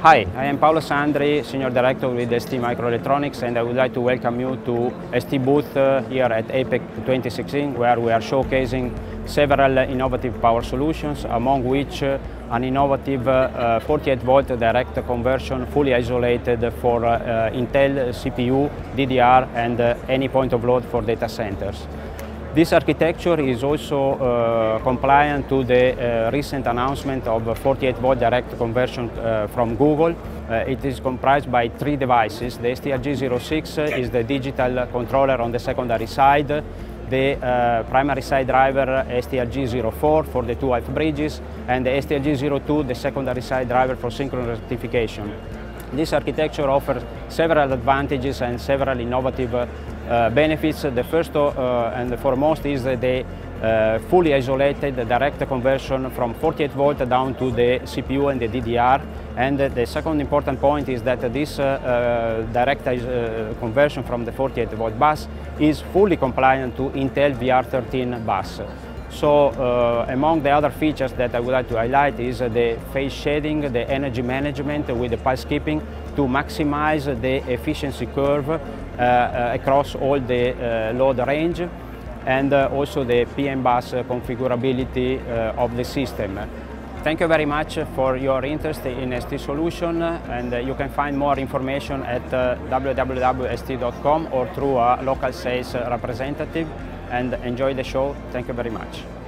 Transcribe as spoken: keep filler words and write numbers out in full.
Hi, I am Paolo Sandri, Senior Director with S T Microelectronics, and I would like to welcome you to S T booth uh, here at APEC twenty sixteen, where we are showcasing several innovative power solutions, among which uh, an innovative uh, forty-eight volt direct conversion fully isolated for uh, Intel C P U, D D R and uh, any point of load for data centers. This architecture is also uh, compliant to the uh, recent announcement of forty-eight volt direct conversion uh, from Google. Uh, it is comprised by three devices. The S T R G zero six is the digital controller on the secondary side, the uh, primary side driver S T R G zero four for the two half bridges, and the S T R G zero two, the secondary side driver for synchronous rectification. This architecture offers several advantages and several innovative uh, uh, benefits. The first uh, and the foremost is the uh, fully isolated direct conversion from forty-eight volt down to the C P U and the D D R. And uh, the second important point is that this uh, uh, direct uh, conversion from the forty-eight volt bus is fully compliant to Intel V R thirteen bus. So uh, among the other features that I would like to highlight is uh, the phase shading, the energy management with the pulse skipping to maximize the efficiency curve uh, uh, across all the uh, load range, and uh, also the P M bus configurability uh, of the system. Thank you very much for your interest in S T solution, and uh, you can find more information at uh, w w w dot s t dot com or through a local sales representative. And enjoy the show. Thank you very much.